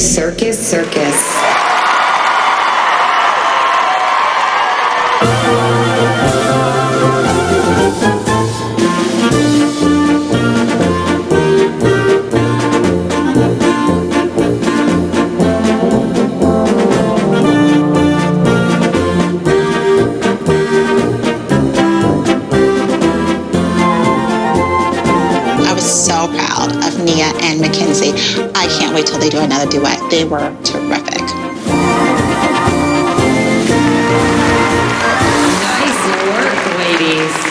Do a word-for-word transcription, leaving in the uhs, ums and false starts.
Circus, circus. So proud of Nia and Mackenzie. I can't wait till they do another duet. They were terrific. Nice work, ladies.